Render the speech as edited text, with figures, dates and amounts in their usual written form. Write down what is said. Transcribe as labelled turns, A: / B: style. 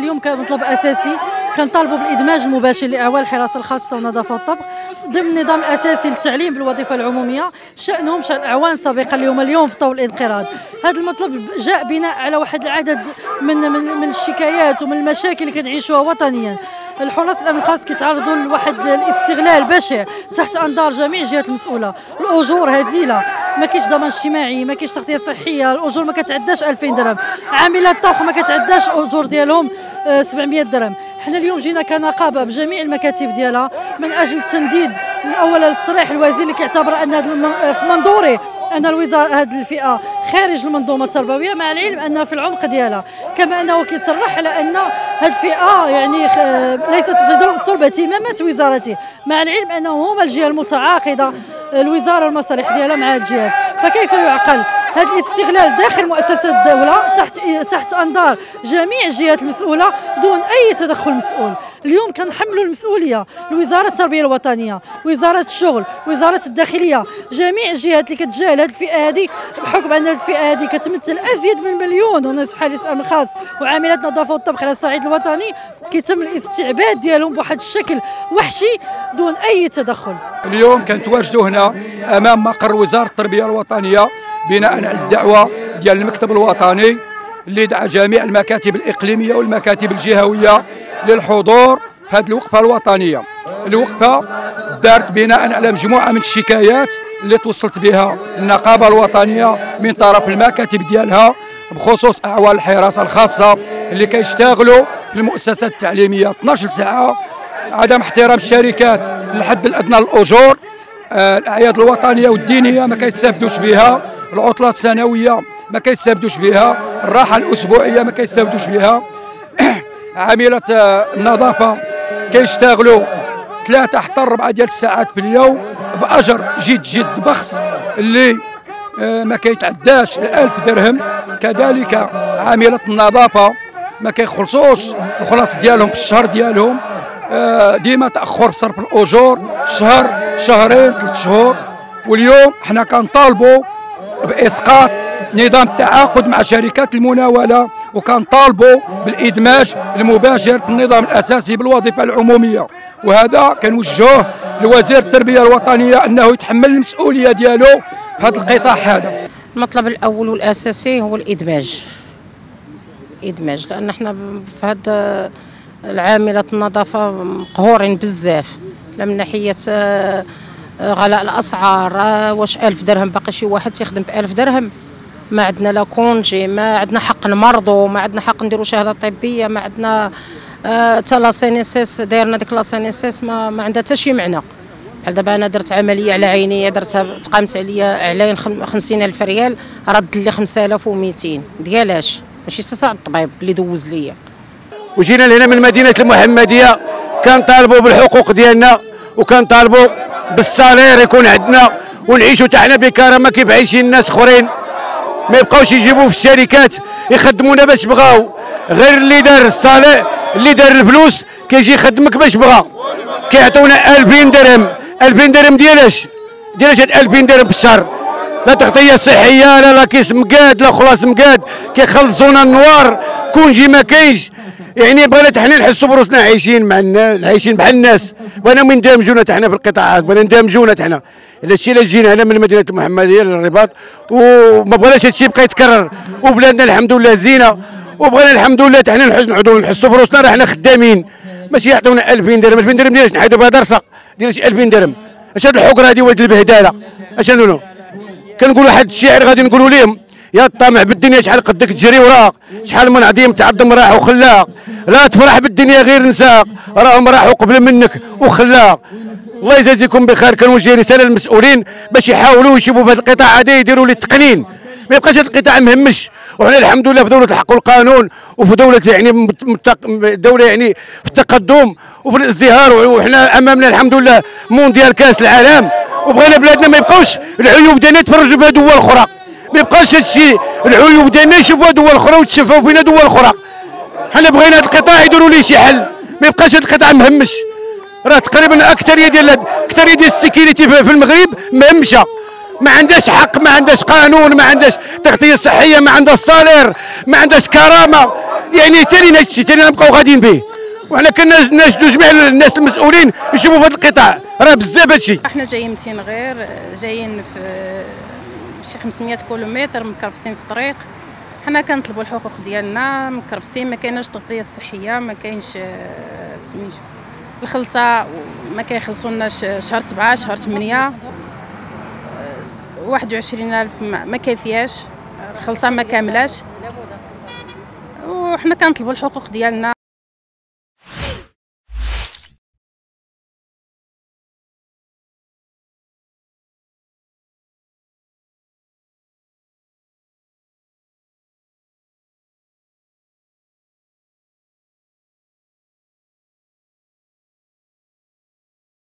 A: اليوم كمطلب اساسي كنطالبوا بالادماج المباشر لاعوان الحراسه الخاصه والنظافه والطبخ ضمن النظام الاساسي للتعليم بالوظيفه العموميه، شانهم شان اعوان سابقا اليوم في طور الانقراض. هذا المطلب جاء بناء على واحد العدد من الشكايات ومن المشاكل اللي كتعيشوها وطنيا. الحراس الامن الخاص كيتعرضوا لواحد الاستغلال بشع تحت انظار جميع الجهات المسؤوله، الاجور هزيله، ما كاينش ضمان اجتماعي، ما كاينش تغطيه صحيه، الاجور ما كتعداش 2000 درهم، عاملات الطبخ ما كتعداش الاجور ديالهم 700 درهم. حنا اليوم جينا كنقابه بجميع المكاتب ديالها من اجل تنديد اولا لتصريح الوزير اللي كيعتبر ان في منظوره ان الوزاره هذه الفئه خارج المنظومه التربويه، مع العلم انها في العمق ديالها، كما انه كيصرح على ان هذه الفئه يعني ليست في صلب اهتمامات وزارته، مع العلم انه هما الجهه المتعاقده الوزاره والمصالح ديالها مع هذه الجهات. فكيف يعقل هذا الاستغلال داخل مؤسسات الدوله تحت انظار جميع الجهات المسؤوله دون اي تدخل مسؤول؟ اليوم كنحملوا المسؤوليه لوزاره التربيه الوطنيه، وزاره الشغل، وزاره الداخليه، جميع الجهات اللي كتجاهل هذه الفئه هذه، بحكم ان الفئه هذه كتمثل ازيد من 1 مليون ونصف حارس امن خاص وعاملات نظافه والطبخ على الصعيد الوطني، كيتم الاستعباد ديالهم بواحد الشكل وحشي دون اي تدخل.
B: اليوم كنتواجدوا هنا امام مقر وزاره التربيه الوطنيه بناء على الدعوه ديال المكتب الوطني اللي دعا جميع المكاتب الاقليميه والمكاتب الجهويه للحضور في هذه الوقفه الوطنيه. الوقفه دارت بناء على مجموعه من الشكايات اللي توصلت بها النقابه الوطنيه من طرف المكاتب ديالها بخصوص اعوان الحراسه الخاصه اللي كيشتغلوا في المؤسسات التعليميه 12 ساعه، عدم احترام الشركات للحد الادنى للاجور، الاعياد الوطنيه والدينيه ما كيستافدوش بها، العطلات السنويه ما كيستافدوش بها، الراحه الاسبوعيه ما كيستافدوش بها. عامله النظافه كيشتغلوا 3 حتى 4 ديال الساعات في اليوم باجر جد بخس اللي ما كيتعداش 1000 درهم. كذلك عامله النظافه ما كيخلصوش الخلاص ديالهم في الشهر ديالهم، ديما تاخر في صرف الاجور، شهر شهرين 3 شهور. واليوم حنا كنطالبوا باسقاط نظام التعاقد مع شركات المناوله، وكنطالبوا بالادماج المباشر في النظام الاساسي بالوظيفه العموميه، وهذا كنوجهوه لوزير التربيه الوطنيه انه يتحمل المسؤوليه ديالو في هذا القطاع هذا.
C: المطلب الاول والاساسي هو الادماج، لان احنا في هذا العامله النظافه مقهورين بزاف، لا من ناحيه غلاء الاسعار، واش 1000 درهم باقي شي واحد تيخدم ب 1000 درهم؟ ما عندنا لا كونجي، ما عندنا حق نمرضوا، ما عندنا حق نديروا شهاده طبيه، ما عندنا حتى لا سينيسيس دايرنا ديك لا سينيسيس ما عندها حتى شي معنى. بحال دابا انا درت عمليه على عينيا، درتها تقامت عليا على 50,000 ريال، رد لي 5200 ديالاش؟ ماشي تسع الطبيب اللي دوز ليا.
D: وجينا لهنا من مدينه المحمديه كنطالبوا بالحقوق ديالنا، وكنطالبوا بالصالير يكون عندنا ونعيشوا حتى حنا بكرامه كيف عايشين الناس اخرين. ما يبقاوش يجيبوا في الشركات يخدمونا باش بغاو، غير اللي دار الصالير اللي دار الفلوس كيجي يخدمك باش بغا. كيعطونا 2000 درهم، 2000 درهم ديالاش هاد 2000 درهم في الشهر؟ لا تغطيه صحيه، لا كيس مقاد، لا خلاص مقاد، كيخلصونا النوار، كونجي ما كاينش. يعني بغينا حنا نحسوا بروسنا عايشين مع الناس، عايشين بحال الناس، بغينا يندمجونا حنا في القطاعات، بغينا ندمجونا حنا. هذا الشيء اللي جينا هنا من مدينه المحمديه للرباط، وما بغيناش هذا الشيء يبقى يتكرر، وبلادنا الحمد لله زينه، وبغينا الحمد لله حنا نعودوا نحسوا بروسنا راه حنا خدامين، ماشي يعطونا 2000 درهم. 2000 درهم ديالاش نحيدوا بها درسه؟ ديالاش 2000 درهم؟ اش هاد الحقره هادي ولد البهداله؟ اش نقولوا؟ كنقولوا واحد الشعر غادي نقولوا لهم: يا الطامع بالدنيا شحال قدك تجري وراق، شحال من عظيم تعظم راح وخلاق، لا تفرح بالدنيا غير نساق، راهم راحوا قبل منك وخلاق. الله يجازيكم بخير. كنوجه رساله للمسؤولين باش يحاولوا يشوفوا في هذا القطاع هذا يديروا ليه التقنين، ما يبقاش هذا القطاع مهمش. وحنا الحمد لله في دوله الحق والقانون، وفي دوله يعني دوله يعني في التقدم وفي الازدهار، وحنا امامنا الحمد لله مونديال كاس العالم، وبغينا بلادنا ما يبقاوش العيوب ديالنا يتفرجوا بها دول اخرى، ما يبقاش هذا الشيء العيوب ديالنا يشوفوها دول اخرى ويتشفوا فينا دول اخرى. حنا بغينا هذا القطاع يديروا ليه شي حل، ما يبقاش هذا القطاع مهمش. راه تقريبا اكثريه ديال السكيورتي في المغرب مهمشه، ما عندهاش حق، ما عندهاش قانون، ما عندهاش تغطيه صحيه، ما عندهاش صالير، ما عندهاش كرامه. يعني ثاني هادشي ثاني نبقاو غاديين به، وحنا كناشدوا جميع الناس المسؤولين يشوفوا في هذا القطاع، راه بزاف هادشي.
C: احنا جايين من تينغير، جايين في شي 500 كيلومتر مكرفسين في الطريق. حنا كنطلبوا الحقوق ديالنا، مكرفسين، ما كايناش التغطيه الصحيه، ما كاينش سميتو الخلصه، ما كيخلصوناش شهر 7 شهر 8 21,000 ما كافياش، الخلصه ما كاملاش، وحنا كنطلبوا الحقوق ديالنا.